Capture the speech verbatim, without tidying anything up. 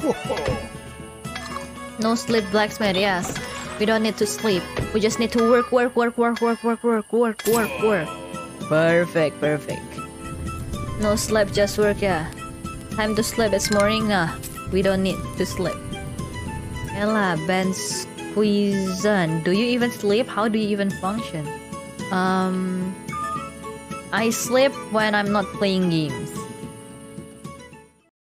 No sleep, blacksmith. Yes, we don't need to sleep. We just need to work, work, work, work, work, work, work, work, work, work. Perfect, perfect. No sleep, just work. Yeah. Time to sleep. It's morning now. We don't need to sleep. Ella, Ben Squeezan. Do you even sleep? How do you even function? Um, I sleep when I'm not playing games.